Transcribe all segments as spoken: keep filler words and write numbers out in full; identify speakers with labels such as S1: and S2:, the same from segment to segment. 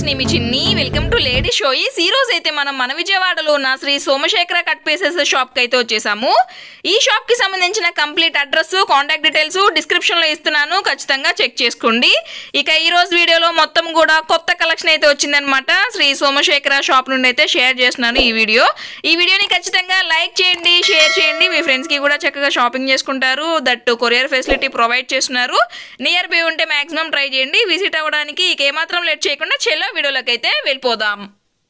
S1: నేను మీ చిన్ని welcome to lady షోయిస్. ఈ రోజు అయితే మనం మన విజయవాడలో ఉన్న Shri Somasekhara cut pieces shop కి అయితే వచ్చేసాము. ఈ షాప్ కి సంబంధించిన complete address, contact details description లో ఇస్తున్నాను, ఖచ్చితంగా చెక్ చేసుకోండి. ఇక ఈ రోజు వీడియోలో మొత్తం కూడా కొత్త కలెక్షన్ అయితే వచ్చిందనమాట. శ్రీ సోమశేఖర షాప్ నుండి అయితే షేర్ చేస్తున్నాను ఈ వీడియో. ఈ వీడియోని ఖచ్చితంగా లైక్ చేయండి, షేర్ చేయండి. మీ ఫ్రెండ్స్ కి కూడా చక్కగా షాపింగ్ చేసుకుంటారు. దట్ కొరియర్ ఫెసిలిటీ ప్రొవైడ్ చేస్తున్నారు. నియర్ బై ఉంటే మాక్సిమం ట్రై చేయండి విజిట్ అవ్వడానికి. ఇక ఏమాత్రం లేట్ చేయకుండా చెల్లో వీడియోలోకి అయితే వెళ్ళిపోదాం.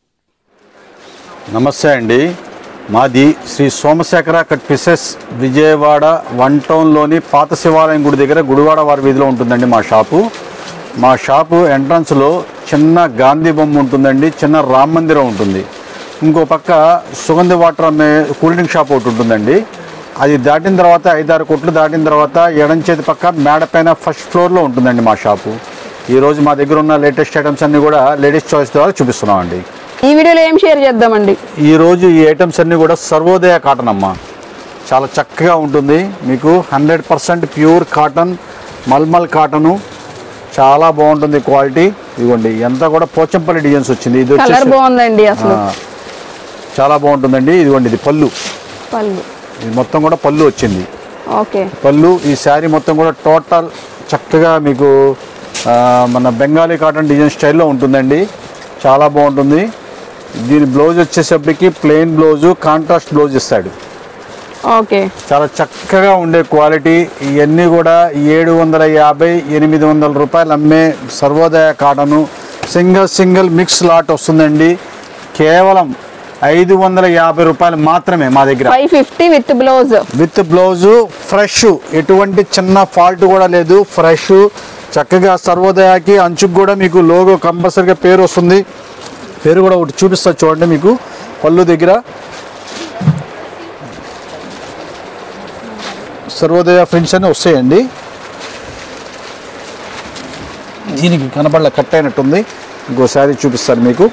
S2: నమస్తే అండి, మాది Shri Somasekhara cut pieces Vijayawada one టౌన్లోని పాత శివాలయం గుడి దగ్గర గుడివాడ వారి వీధిలో ఉంటుందండి మా షాపు. మా షాపు ఎంట్రన్స్లో చిన్న గాంధీ బొమ్మ ఉంటుందండి, చిన్న రామ మందిరం ఉంటుంది. ఇంకో పక్క సుగంధి వాటర్ అమ్మే కూల్ డ్రింక్ షాప్ ఒకటి ఉంటుందండి. అది దాటిన తర్వాత ఐదారు కొట్లు దాటిన తర్వాత ఎడం చేతి పక్క మేడ పైన ఫస్ట్ ఫ్లోర్లో ఉంటుందండి మా షాపు. ఈరోజు మా దగ్గర ఉన్న లేటెస్ట్ ఐటమ్స్ అన్నీ కూడా లేడీస్ చాయిస్ ద్వారా చూపిస్తున్నామండి.
S3: ఈ వీడియోలో ఏం షేర్ చేద్దామండి?
S2: ఈరోజు ఈ ఐటమ్స్ అన్నీ కూడా సర్వోదయ కాటన్ అమ్మ, చాలా చక్కగా ఉంటుంది. మీకు హండ్రెడ్ పర్సెంట్ ప్యూర్ కాటన్, మల్మల్ కాటను, చాలా బాగుంటుంది క్వాలిటీ. ఇదిగోండి ఎంత కూడా పోచంపల్లి డిజైన్స్ వచ్చింది. ఇది
S3: కలర్ బాగుందండి, అసలు
S2: చాలా బాగుంటుందండి. ఇదిగోండి ఇది పళ్ళు,
S3: పళ్ళు
S2: ఇది మొత్తం కూడా పళ్ళు వచ్చింది.
S3: ఓకే,
S2: పళ్ళు. ఈ శారీ మొత్తం కూడా టోటల్ చక్కగా మీకు మన బెంగాలీ కాటన్ డిజైన్ స్టైల్లో ఉంటుందండి, చాలా బాగుంటుంది. దీని బ్లౌజ్ వచ్చేసప్పటికి ప్లెయిన్ బ్లౌజు, కాంట్రాస్ట్ బ్లౌజ్ ఇస్తాడు.
S3: ఓకే,
S2: చాలా చక్కగా ఉండే క్వాలిటీ. ఇవన్నీ కూడా ఏడు వందల యాభై ఎనిమిది వందల రూపాయలు అమ్మే Sarvodaya cotton. Single single mix lot వస్తుందండి. కేవలం ఐదు వందల యాభై రూపాయలు మాత్రమే మా దగ్గర.
S3: Five fifty with blouse,
S2: with blouse fresh, ఎటువంటి చిన్న ఫాల్ట్ కూడా లేదు, ఫ్రెష్. చక్కగా సర్వోదయాకి అంచుకు కూడా మీకు లోగో కంపల్సరీగా పేరు వస్తుంది. పేరు కూడా ఒకటి చూపిస్తా చూడండి. మీకు పళ్ళు దగ్గర సర్వోదయ ఫ్రెండ్స్ అని వస్తాయండి. దీనికి కనబడలే, కట్ అయినట్టుంది. ఇంకోసారి చూపిస్తాను మీకు.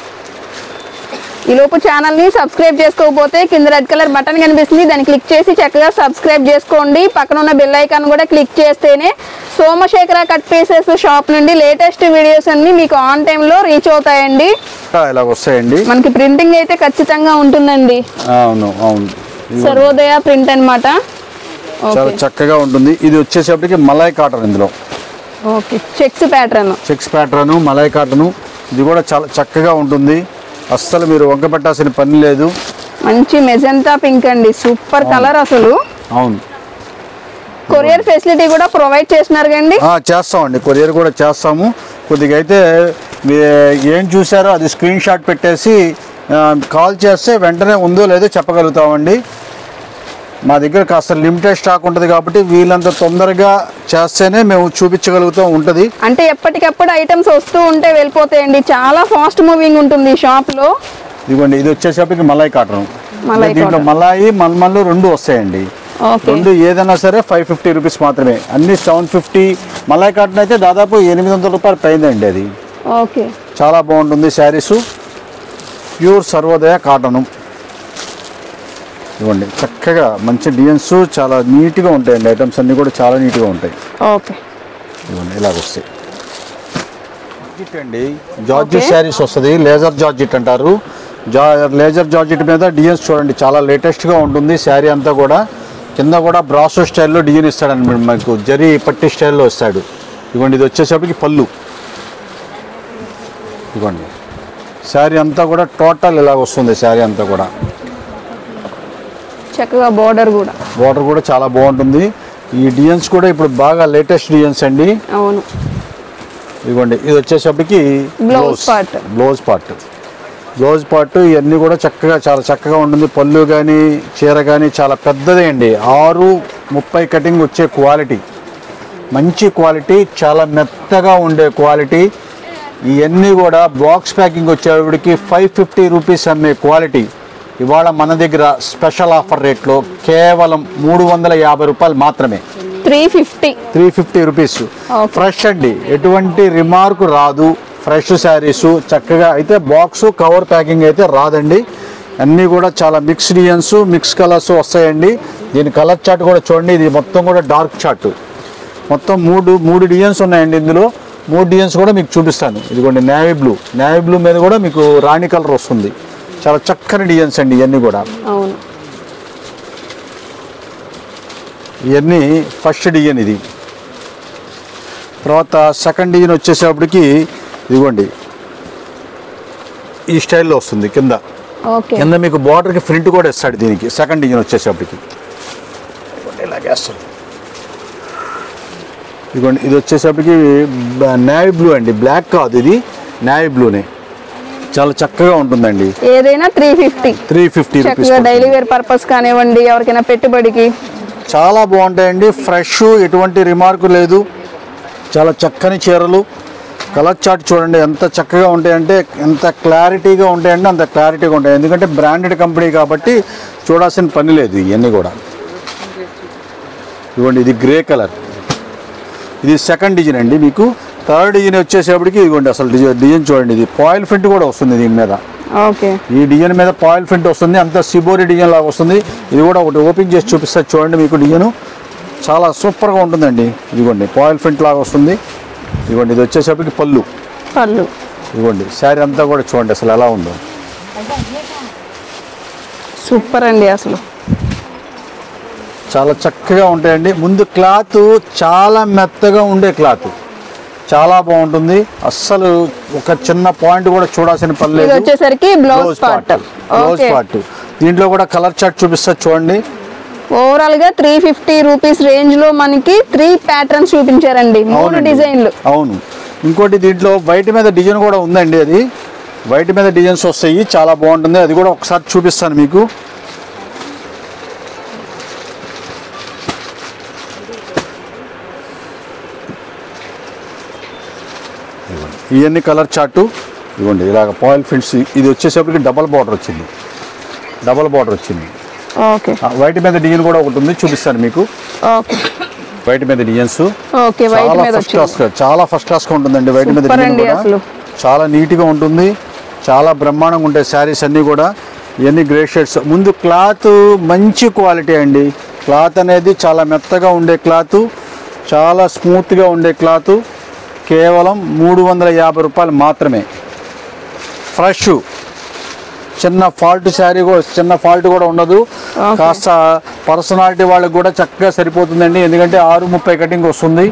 S3: ఈ లోపు ఛానల్ ని సబ్స్క్రైబ్ చేసుకోకపోతే కింద రెడ్ కలర్ బటన్ కనిపిస్తుంది, దాన్ని క్లిక్ చేసి చక్కగా సబ్స్క్రైబ్ చేసుకోండి. పక్కన ఉన్న బెల్ ఐకాన్ కూడా క్లిక్ చేస్తేనే సోమశేఖర కట్ పీసెస్ షాప్ నుండి లేటెస్ట్ వీడియోస్ అన్ని మీకు ఆన్ టైమ్ లో రీచ్ అవుతాయండి.
S2: ఇలా వస్తాయండి.
S3: మనకి ప్రింటింగ్ అయితే ఖచ్చితంగా ఉంటుందండి.
S2: అవును అవును,
S3: సర్వోదయ ప్రింట్ అన్నమాట.
S2: చాలా చక్కగా ఉంటుంది. ఇది వచ్చేసప్పటికి మలాయ్ కాటన్. ఇందులో
S3: okay, checks pattern,
S2: checks pattern మలాయ్ కాటన్. ఇది కూడా చాలా చక్కగా ఉంటుంది. అస్సలు మీరు వంక పెట్టాల్సిన పని లేదు.
S3: మంచి మెజెంటా పింక్ అండి, సూపర్ కలర్ అసలు.
S2: అవును,
S3: కొరియర్ ఫెసిలిటీ కూడా ప్రొవైడ్ చేస్తున్నారు కండి.
S2: చేస్తామండి, కొరియర్ కూడా చేస్తాము. కొద్దిగా అయితే ఏం చూసారో అది స్క్రీన్ షాట్ పెట్టేసి కాల్ చేస్తే వెంటనే ఉందో లేదో చెప్పగలుగుతామండి. మా దగ్గర కాస్త లిమిటెడ్ స్టాక్ ఉంటుంది కాబట్టి వీళ్ళంత తొందరగా చేస్తేనే మేము చూపించగలుగుతూ ఉంటుంది.
S3: అంటే ఎప్పటికప్పుడు ఐటమ్స్ వస్తూ ఉంటే వెళ్ళిపోతాయండి, చాలా ఫాస్ట్ మూవింగ్ ఉంటుంది ఈ షాప్ లో.
S2: ఇదిగోండి ఇది వచ్చేసరికి మలాయ్ కాటన్. దీంట్లో మలాయి మల్మల్లు రెండు వస్తాయండి. రెండు ఏదైనా సరే ఫైవ్ ఫిఫ్టీ రూపీస్ మాత్రమే. అన్ని సెవెన్ ఫిఫ్టీ. మలాయ్ కాటన్ అయితే దాదాపు ఎనిమిది వందల రూపాయలు పైందండి అది.
S3: ఓకే,
S2: చాలా బాగుంటుంది శారీసు. Pure Sarvodaya cotton. ఇవ్వండి చక్కగా మంచి డిజైన్స్, చాలా నీట్గా ఉంటాయండి. ఐటమ్స్ అన్నీ కూడా చాలా నీట్గా ఉంటాయి.
S3: ఓకే,
S2: ఇవ్వండి ఇలాగ వస్తాయి. జార్జిట్ అండి, జార్జిట్ శారీస్ వస్తుంది. లేజర్ జార్జిట్ అంటారు. జా లేజర్ జార్జిట్ మీద డిజైన్స్ చూడండి, చాలా లేటెస్ట్గా ఉంటుంది. శారీ అంతా కూడా కింద కూడా బ్రాసో స్టైల్లో డిజైన్ ఇస్తాడండి, మనకు జరీ పట్టి స్టైల్లో వస్తాడు. ఇవ్వండి ఇది వచ్చేసరికి పళ్ళు. ఇవ్వండి శారీ అంతా కూడా టోటల్ ఇలాగ వస్తుంది. శారీ అంతా కూడా
S3: చక్కగా బోర్డర్ కూడా,
S2: బోర్డర్ కూడా చాలా బాగుంటుంది. ఈ డిజైన్స్ కూడా ఇప్పుడు బాగా లేటెస్ట్ డిజైన్స్ అండి.
S3: అవును.
S2: ఇదిగోండి ఇది వచ్చేసరికి
S3: blouse part,
S2: blouse part blouse part ఇవన్నీ కూడా చక్కగా చాలా చక్కగా ఉంటుంది. పళ్ళు కానీ చీర కానీ చాలా పెద్దదే అండి. ఆరు ముప్పై కటింగ్ వచ్చే క్వాలిటీ, మంచి క్వాలిటీ, చాలా మెత్తగా ఉండే క్వాలిటీ. ఇవన్నీ కూడా బాక్స్ ప్యాకింగ్ వచ్చేవాడికి ఫైవ్ ఫిఫ్టీ రూపీస్ అమ్మే క్వాలిటీ ఇవాళ మన దగ్గర స్పెషల్ ఆఫర్ రేట్లో కేవలం మూడు వందల యాభై రూపాయలు మాత్రమే.
S3: Three fifty
S2: three fifty rupees. Fresh అండి, ఎటువంటి రిమార్క్ రాదు. ఫ్రెష్ శారీసు చక్కగా అయితే బాక్సు కవర్ ప్యాకింగ్ అయితే రాదండి. అన్నీ కూడా చాలా మిక్స్ డిజైన్స్, మిక్స్ కలర్స్ వస్తాయండి. దీని కలర్ చార్ట్ కూడా చూడండి. ఇది మొత్తం కూడా డార్క్ చార్ట్. మొత్తం మూడు మూడు డిజైన్స్ ఉన్నాయండి ఇందులో. మూడు డిజైన్స్ కూడా మీకు చూపిస్తాను. ఇదిగోండి నేవీ బ్లూ, నేవీ బ్లూ మీద కూడా మీకు రాణి కలర్ వస్తుంది. చాలా చక్కని డిజైన్స్ అండి ఇవన్నీ కూడా.
S3: అవును,
S2: ఇవన్నీ ఫస్ట్ డిజైన్. ఇది తర్వాత సెకండ్ డిజైన్ వచ్చేసేపటికి ఇదిగోండి ఈ స్టైల్లో వస్తుంది. కింద
S3: ఓకే,
S2: కింద మీకు బార్డర్కి ప్రింట్ కూడా ఇస్తాడు దీనికి. సెకండ్ డిజైన్ వచ్చేసేపటికి ఇలాగేస్తాడు. ఇదిగోండి ఇది వచ్చేసేపటికి నేవీ బ్లూ అండి, బ్లాక్ కాదు, ఇది నేవీ బ్లూనే. చాలా చక్కగా ఉంటుందండి.
S3: ఏదైనా three fifty
S2: three fifty rupees.
S3: చక్కగా డైలీ వేర్ పర్పస్ కానివ్వండి, ఎవరికైనా పెట్టుబడికి
S2: చాలా బాగుంటాయండి. ఫ్రెష్, ఎటువంటి రిమార్కు లేదు. చాలా చక్కని చీరలు. కలర్ చార్ట్ చూడండి ఎంత చక్కగా ఉంటాయంటే, ఎంత క్లారిటీగా ఉంటాయండి, అంత క్లారిటీగా ఉంటాయి. ఎందుకంటే బ్రాండెడ్ కంపెనీ కాబట్టి చూడాల్సిన పని లేదు. ఇవన్నీ కూడా ఇదిగోండి ఇది గ్రే కలర్, ఇది సెకండ్ డిజైన్ అండి. మీకు థర్డ్ డిజైన్ వచ్చేసేపటికి ఇదిగోండి అసలు డిజైన్ డిజైన్ చూడండి. ఇది పాయిల్ ప్రింట్ కూడా వస్తుంది దీని మీద.
S3: ఓకే,
S2: ఈ డిజైన్ మీద పాయిల్ ప్రింట్ వస్తుంది. అంత సిబోరి డిజైన్ లాగా వస్తుంది. ఇది కూడా ఒకటి ఓపెన్ చేసి చూపిస్తారు చూడండి. మీకు డిజైన్ చాలా సూపర్గా ఉంటుందండి. ఇదిగోండి పాయిల్ ప్రింట్ లాగా వస్తుంది. ఇదిగోండి ఇది వచ్చేసేపటికి పళ్ళు
S3: పళ్ళు
S2: ఇదిగోండి. శారీ అంతా కూడా చూడండి అసలు ఎలా ఉందో.
S3: సూపర్ అండి. అసలు
S2: చాలా చక్కగా ఉంటాయండి. ముందు క్లాత్ చాలా మెత్తగా ఉండే క్లాత్, చాలా బాగుంటుంది. అస్సలు ఒక చిన్న పాయింట్ కూడా చూడాల్సిన పని
S3: ఇది
S2: లేదు.
S3: వచ్చేసరికి blouse part.
S2: Blouse
S3: okay,
S2: part దీంట్లో కూడా కలర్ చార్ట్ చూపిస్తా చూడండి.
S3: ఓవరాల్ గా త్రీ ఫిఫ్టీ రూపీస్ రేంజ్ లో మనకి త్రీ ప్యాటర్న్స్ చూపించారండి, మూడు
S2: అవునండి.
S3: డిజైన్లు.
S2: అవును. ఇంకోటి దీంట్లో వైట్ మీద డిజైన్ కూడా ఉందండి. అది వైట్ మీద డిజైన్స్ వస్తాయి, చాలా బాగుంటుంది. అది కూడా ఒకసారి చూపిస్తాను మీకు. ఇవన్నీ కలర్ చార్టు ఇవ్వండి. ఇలాగ పాయిల్ ప్రింట్స్. ఇది వచ్చేసరికి డబల్ బార్డర్ వచ్చింది, డబల్ బార్డర్ వచ్చింది.
S3: ఓకే,
S2: వైట్ మీద డిజైన్ కూడా ఒకటి ఉంది, చూపిస్తాను మీకు.
S3: ఓకే,
S2: వైట్ మీద డిజైన్స్
S3: ఓకే, వైట్
S2: చాలా
S3: మీద
S2: ఫస్ట్ క్లాస్ గా, చాలా ఫస్ట్ క్లాస్ గా ఉంటుందండి. వైట్ మీద
S3: సూపర్
S2: డిజైన్
S3: అండి
S2: కూడా
S3: అసలు.
S2: చాలా నీట్ గా ఉంటుంది. చాలా బ్రహ్మాండంగా ఉంటాయి శారీస్ అన్నీ కూడా. ఇవన్నీ గ్రే షేడ్స్. ముందు క్లాత్ మంచి క్వాలిటీ అండి. క్లాత్ అనేది చాలా మెత్తగా ఉండే క్లాత్, చాలా స్మూత్గా ఉండే క్లాత్. కేవలం మూడు వందల యాభై రూపాయలు మాత్రమే. ఫ్రెష్, చిన్న ఫాల్ట్ శారీ కూడా, చిన్న ఫాల్ట్ కూడా ఉండదు. కాస్త పర్సనాలిటీ వాళ్ళకి కూడా చక్కగా సరిపోతుందండి. ఎందుకంటే ఆరు ముప్పై కటింగ్ వస్తుంది.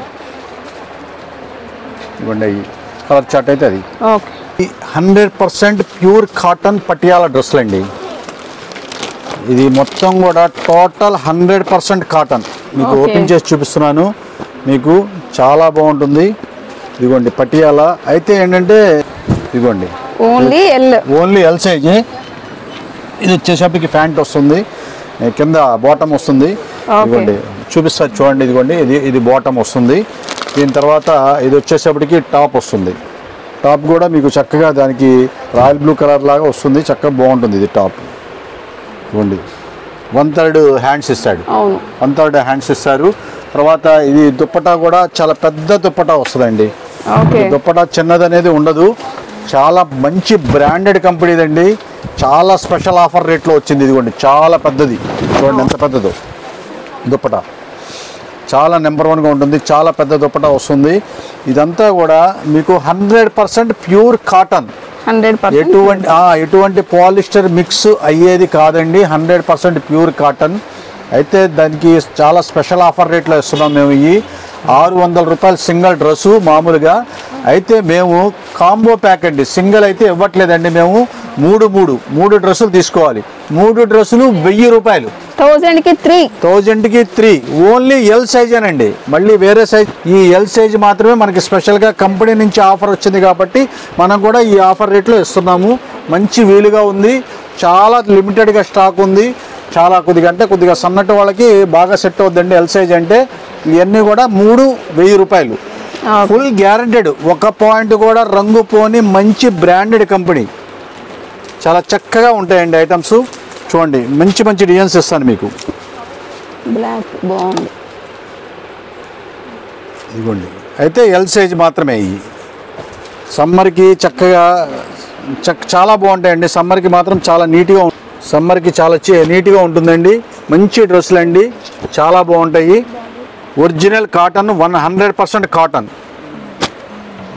S2: ఇవ్వండి కలర్ చార్ట్ అయితే అది.
S3: Okay,
S2: hundred percent pure cotton Patiala డ్రెస్సులు అండి. ఇది మొత్తం కూడా టోటల్ హండ్రెడ్ పర్సెంట్ కాటన్. మీకు ఓపెన్ చేసి చూపిస్తున్నాను. మీకు చాలా బాగుంటుంది. ఇదిగోండి పటియాలా అయితే ఏంటంటే ఇదిగోండి
S3: only L,
S2: only L size. ఇది వచ్చేసరికి ప్యాంట్ వస్తుంది, కింద బాటమ్ వస్తుంది. ఇదిగోండి చూపిస్తారు చూడండి. ఇదిగోండి ఇది ఇది బాటమ్ వస్తుంది. దీని తర్వాత ఇది వచ్చేసరికి టాప్ వస్తుంది. టాప్ కూడా మీకు చక్కగా దానికి రాయల్ బ్లూ కలర్ లాగా వస్తుంది. చక్కగా బాగుంటుంది ఇది టాప్. ఇదిగోండి వన్ థర్డ్ హ్యాండ్స్ ఇస్తాడు,
S3: అవును,
S2: వన్ థర్డ్ హ్యాండ్స్ ఇస్తారు. తర్వాత ఇది దుప్పటా కూడా చాలా పెద్ద దుప్పటా వస్తుందండి.
S3: ఓకే,
S2: దుప్పటా చిన్నది అనేది ఉండదు. చాలా మంచి బ్రాండెడ్ కంపెనీదండి. చాలా స్పెషల్ ఆఫర్ రేట్లో వచ్చింది. ఇదిగోండి చాలా పెద్దది, చూడండి ఎంత పెద్దదో దుప్పటా. చాలా నెంబర్ వన్గా ఉంటుంది. చాలా పెద్ద దుప్పటా వస్తుంది. ఇదంతా కూడా మీకు hundred percent pure cotton.
S3: Hundred percent
S2: ఎటువంటి ఎటువంటి పాలిస్టర్ మిక్స్ అయ్యేది కాదండి. Hundred percent pure cotton. అయితే దానికి చాలా స్పెషల్ ఆఫర్ రేట్లో ఇస్తున్నాం మేము. ఈ ఆరు వందల రూపాయలు సింగిల్ డ్రెస్సు మామూలుగా. అయితే మేము కాంబో ప్యాక్ అండి, సింగిల్ అయితే ఇవ్వట్లేదండి. మేము మూడు మూడు మూడు డ్రెస్సులు తీసుకోవాలి. మూడు డ్రెస్సులు వెయ్యి రూపాయలు,
S3: థౌజండ్కి త్రీ,
S2: థౌజండ్కి త్రీ. Only L సైజేనండి. మళ్ళీ వేరే సైజ్, ఈ ఎల్ సైజ్ మాత్రమే మనకి స్పెషల్గా కంపెనీ నుంచి ఆఫర్ వచ్చింది కాబట్టి మనం కూడా ఈ ఆఫర్ రేట్లో ఇస్తున్నాము. మంచి వీలుగా ఉంది. చాలా లిమిటెడ్గా స్టాక్ ఉంది. చాలా కొద్దిగా అంటే కొద్దిగా సన్నటి వాళ్ళకి బాగా సెట్ అవుద్దండి ఎల్ సైజ్ అంటే. ఇవన్నీ కూడా మూడు వెయ్యి రూపాయలు, ఫుల్ గ్యారంటెడ్. ఒక పాయింట్ కూడా రంగు పోని మంచి బ్రాండెడ్ కంపెనీ. చాలా చక్కగా ఉంటాయండి ఐటమ్స్. చూడండి మంచి మంచి డిజైన్స్ ఇస్తాను మీకు.
S3: బ్లాక్ బాగుంది.
S2: ఇదిగోండి అయితే ఎల్ సైజ్ మాత్రమే. ఇవి సమ్మర్కి చక్కగా చక్ చాలా బాగుంటాయండి. సమ్మర్కి మాత్రం చాలా నీట్గా, సమ్మర్కి చాలా నీట్గా ఉంటుందండి. మంచి డ్రెస్సులు అండి, చాలా బాగుంటాయి. Original cotton, one hundred percent cotton.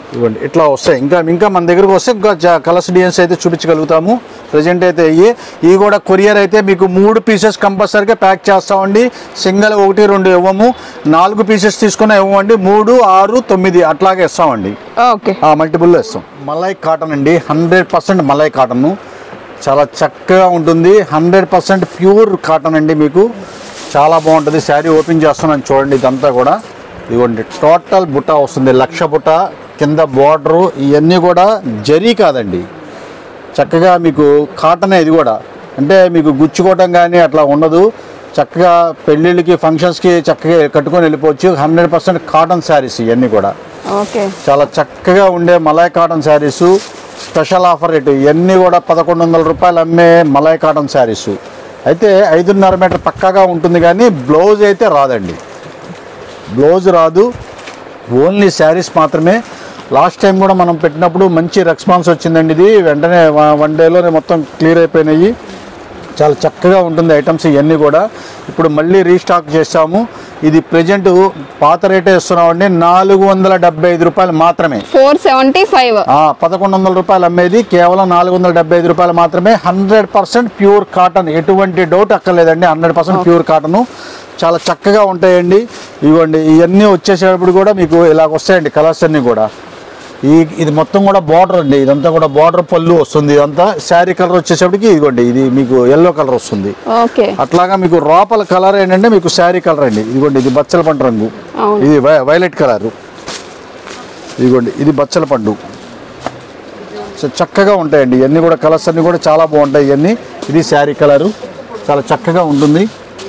S2: ఇవ్వండి ఇట్లా వస్తాయి. ఇంకా ఇంకా మన దగ్గరకు వస్తే ఇంకా కలర్స్ డిజైన్స్ అయితే చూపించగలుగుతాము. ప్రజెంట్ అయితే ఇవి ఇవి కూడా కొరియర్ అయితే మీకు మూడు పీసెస్ కంపల్సరీగా ప్యాక్ చేస్తామండి. సింగిల్ ఒకటి రెండు ఇవ్వము, నాలుగు పీసెస్ తీసుకున్నా ఇవ్వండి, మూడు ఆరు తొమ్మిది అట్లాగే ఇస్తామండి.
S3: ఓకే
S2: మల్టిపుల్లో ఇస్తాం. మలై కాటన్ అండి, హండ్రెడ్ పర్సెంట్ మలై కాటన్, చాలా చక్కగా ఉంటుంది. హండ్రెడ్ పర్సెంట్ ప్యూర్ కాటన్ అండి, మీకు చాలా బాగుంటుంది. శారీ ఓపెన్ చేస్తున్నాను చూడండి. ఇదంతా కూడా ఇదిగోండి టోటల్ బుట్ట వస్తుంది, లక్ష బుట్ట కింద బార్డరు. ఇవన్నీ కూడా జరీ కాదండి, చక్కగా మీకు కాటనే. ఇది కూడా అంటే మీకు గుచ్చుకోవటం కానీ అట్లా ఉండదు. చక్కగా పెళ్ళిళ్ళకి ఫంక్షన్స్కి చక్కగా కట్టుకొని వెళ్ళిపోవచ్చు. హండ్రెడ్ పర్సెంట్ కాటన్ శారీస్ ఇవన్నీ కూడా
S3: ఓకే
S2: చాలా చక్కగా ఉండే మలై cotton saris. Special offer rate ఇవన్నీ కూడా పదకొండు వందల రూపాయలు అమ్మే మలై కాటన్ శారీసు. అయితే ఐదున్నర మీటర్ పక్కాగా ఉంటుంది, కానీ బ్లౌజ్ అయితే రాదండి. బ్లౌజ్ రాదు, ఓన్లీ శారీస్ మాత్రమే. లాస్ట్ టైం కూడా మనం పెట్టినప్పుడు మంచి రెస్పాన్స్ వచ్చిందండి. ఇది వెంటనే వన్ డేలోనే మొత్తం క్లియర్ అయిపోయినాయి. చాలా చక్కగా ఉంటుంది ఐటమ్స్ ఇవన్నీ కూడా. ఇప్పుడు మళ్ళీ రీస్టాక్ చేస్తాము. ఇది ప్రజెంట్ పాత రేటే ఇస్తున్నామండి, నాలుగు వందల డెబ్బై ఐదు రూపాయలు మాత్రమే.
S3: ఫోర్ సెవెంటీ ఫైవ్
S2: పదకొండు వందల రూపాయలు అమ్మేది కేవలం నాలుగు వందల డెబ్బై ఐదు రూపాయలు మాత్రమే. హండ్రెడ్ పర్సెంట్ ప్యూర్ కాటన్, ఎటువంటి డౌట్ అక్కర్లేదండి. హండ్రెడ్ పర్సెంట్ ప్యూర్ కాటను, చాలా చక్కగా ఉంటాయండి. ఇవ్వండి ఇవన్నీ వచ్చేసేటప్పుడు కూడా మీకు ఇలాగ వస్తాయండి కలర్స్ అన్నీ కూడా. ఈ ఇది మొత్తం కూడా బార్డర్ అండి, ఇదంతా కూడా బార్డర్ పళ్ళు వస్తుంది. ఇదంతా శారీ కలర్ వచ్చేసప్పటికి ఇదిగోండి ఇది మీకు ఎల్లో కలర్ వస్తుంది. అట్లాగా మీకు లోపల కలర్ ఏంటంటే మీకు శారీ కలర్ అండి. ఇదిగోండి ఇది బచ్చల పండు రంగు, ఇది వైలెట్ కలర్. ఇదిగోండి ఇది బచ్చల పండు. సో చక్కగా ఉంటాయండి ఇవన్నీ కూడా, కలర్స్ అన్నీ కూడా చాలా బాగుంటాయి ఇవన్నీ. ఇది శారీ కలరు, చాలా చక్కగా ఉంటుంది.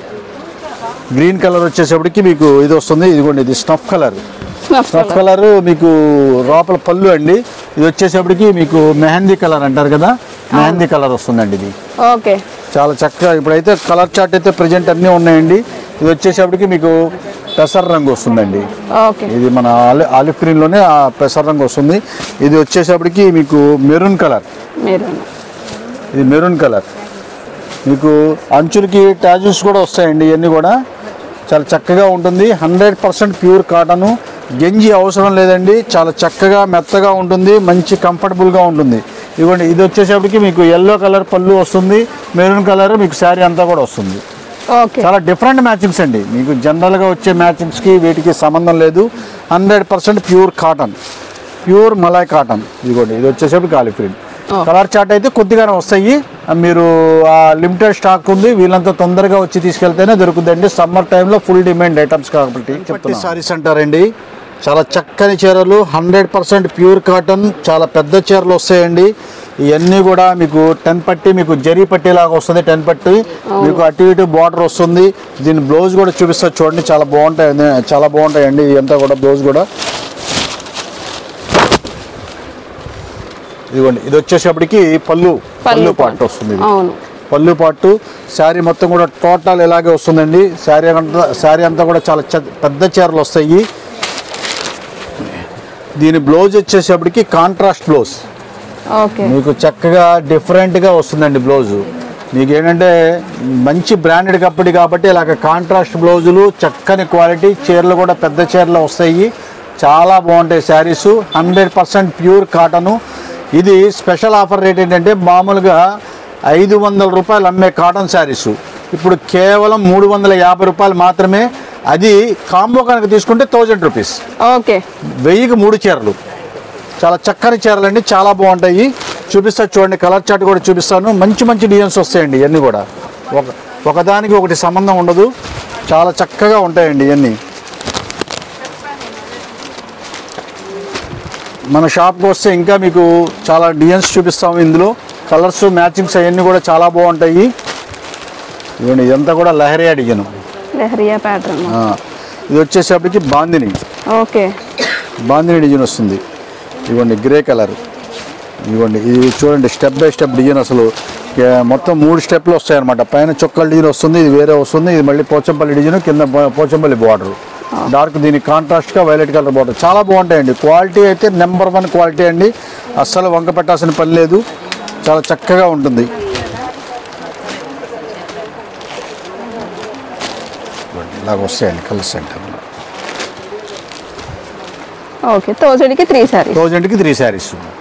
S2: గ్రీన్ కలర్ వచ్చేసప్పటికి మీకు ఇది వస్తుంది. ఇదిగోండి ఇది స్నఫ్ కలర్. స్నఫ్ కలర్ మీకు లోపల పళ్ళు అండి. ఇది వచ్చేసప్పటికి మీకు మెహందీ కలర్ అంటారు కదా, మెహందీ కలర్ వస్తుందండి ఇది.
S3: ఓకే
S2: చాలా చక్కగా ఇప్పుడైతే కలర్ చార్ట్ అయితే ప్రజెంట్ అన్నీ ఉన్నాయండి. ఇది వచ్చేసప్పటికి మీకు పెసర రంగు వస్తుందండి. ఇది మన ఆలివ్ గ్రీన్ లోనే ఆ పెసర రంగు వస్తుంది. ఇది వచ్చేసప్పటికి మీకు మెరూన్ కలర్, ఇది మెరూన్ కలర్. మీకు అంచులకి టాజుస్ కూడా వస్తాయండి. ఇవన్నీ కూడా చాలా చక్కగా ఉంటుంది. హండ్రెడ్ పర్సెంట్ ప్యూర్ కాటను, గంజి అవసరం లేదండి. చాలా చక్కగా మెత్తగా ఉంటుంది, మంచి కంఫర్టబుల్గా ఉంటుంది. ఇవ్వండి ఇది వచ్చేసప్పటికి మీకు ఎల్లో కలర్ పళ్ళు వస్తుంది, మెరూన్ కలర్ మీకు శారీ అంతా కూడా వస్తుంది. చాలా డిఫరెంట్ మ్యాచింగ్స్ అండి. మీకు జనరల్గా వచ్చే మ్యాచింగ్స్కి వీటికి సంబంధం లేదు. Hundred percent pure cotton, pure మలై కాటన్. ఇదిగోండి ఇది వచ్చేసప్పటికి ఆలివ్ గ్రీన్. కలర్ చార్ట్ అయితే కొద్దిగానే వస్తాయి. మీరు ఆ లిమిటెడ్ స్టాక్ ఉంది, వీళ్ళంతా తొందరగా వచ్చి తీసుకెళ్తేనే దొరుకుతుందండి. సమ్మర్ టైంలో ఫుల్ డిమాండ్ ఐటమ్స్ కాబట్టి. పట్టి సారీస్ అంటారండి, చాలా చక్కని చీరలు, హండ్రెడ్ పర్సెంట్ ప్యూర్ కాటన్, చాలా పెద్ద చీరలు వస్తాయండి. ఇవన్నీ కూడా మీకు టెన్ పట్టి, మీకు జరీ పట్టి లాగా వస్తుంది. టెన్ పట్టి మీకు అటు ఇటు బార్డర్ వస్తుంది. దీని బ్లౌజ్ కూడా చూపిస్తారు చూడండి, చాలా బాగుంటాయి, చాలా బాగుంటాయండి. ఇదంతా కూడా బ్లౌజ్ కూడా ఇదిగోండి. ఇది వచ్చేసప్పటికి పళ్ళు పళ్ళు పాటు వస్తుంది. పళ్ళు పాటు శారీ మొత్తం కూడా టోటల్ ఇలాగే వస్తుందండి. శారీ అంతా శారీ అంతా కూడా చాలా పెద్ద చీరలు వస్తాయి. దీని బ్లౌజ్ వచ్చేసప్పటికి కాంట్రాస్ట్ బ్లౌజ్, మీకు చక్కగా డిఫరెంట్గా వస్తుందండి బ్లౌజు. మీకు ఏంటంటే మంచి బ్రాండెడ్ కప్పటి కాబట్టి ఇలాగ కాంట్రాస్ట్ బ్లౌజులు, చక్కని క్వాలిటీ చీరలు కూడా పెద్ద చీరలు వస్తాయి. చాలా బాగుంటాయి saris, hundred percent pure cotton. ఇది స్పెషల్ ఆఫర్ రేట్ ఏంటంటే మామూలుగా ఐదు వందల రూపాయలు అమ్మే కాటన్ శారీసు ఇప్పుడు కేవలం మూడు వందల యాభై రూపాయలు మాత్రమే. అది కాంబో కనుక తీసుకుంటే థౌజండ్ రూపీస్. ఓకే, వెయ్యికి మూడు చీరలు, చాలా చక్కని చీరలండి, చాలా బాగుంటాయి. చూపిస్తా చూడండి, కలర్ చార్ట్ కూడా చూపిస్తాను. మంచి మంచి డిజైన్స్ వస్తాయండి ఇవన్నీ కూడా, ఒక ఒకదానికి ఒకటి సంబంధం ఉండదు, చాలా చక్కగా ఉంటాయండి ఇవన్నీ. మన షాప్కి వస్తే ఇంకా మీకు చాలా డిజైన్స్ చూపిస్తాము. ఇందులో కలర్స్ మ్యాచింగ్స్ అవన్నీ కూడా చాలా బాగుంటాయి. ఇవ్వండి ఇదంతా కూడా లహరియా డిజైన్,
S3: లహరియా ప్యాటర్న్.
S2: ఇది వచ్చేసప్పటికి బాందిని. ఓకే, బాందిని డిజైన్ వస్తుంది. ఇవ్వండి గ్రే కలర్. ఇవ్వండి ఇది చూడండి, స్టెప్ బై స్టెప్ డిజైన్. అసలు మొత్తం మూడు స్టెప్లు వస్తాయి అనమాట. పైన చొక్కల డిజైన్ వస్తుంది, ఇది వేరే వస్తుంది. ఇది మళ్ళీ పోచంపల్లి డిజైన్, కింద పోచంపల్లి బార్డర్ డార్క్, దీనికి కాంట్రాస్ట్గా వైలెట్ కలర్ బార్డర్. చాలా బాగుంటాయండి. క్వాలిటీ అయితే నెంబర్ వన్ క్వాలిటీ అండి, అస్సలు వంక పెట్టాల్సిన పని లేదు, చాలా చక్కగా ఉంటుంది. ఇలాగ వస్తాయండి కలర్స్ అంటే.
S3: ఓకే థౌజండ్కి త్రీ శారీస్
S2: థౌజండ్కి త్రీ శారీస్